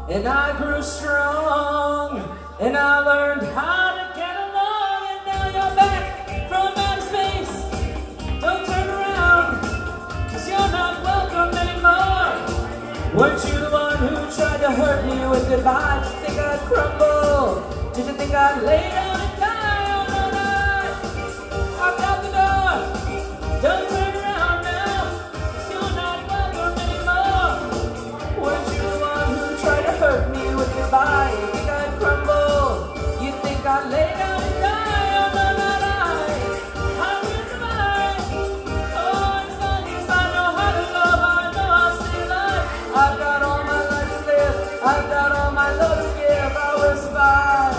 and I grew strong, and I learned how to get along, and now you're back from outer space. Don't turn around, 'cause you're not welcome anymore. Weren't you the one who tried to hurt me with goodbye? Did you think I'd crumble? Did you think I'd lay down and die? Oh no, no, I'm out the door. Don't turn around now, 'cause you're not welcome anymore. Weren't you the one who tried to hurt me with goodbye? You think I'd crumble? You think I'd lay down and die? Oh no, no, no, I will survive. Oh, as long as I know how to love, I know I'll stay alive. I've got all my life to live, I've got all my love to give, I will survive.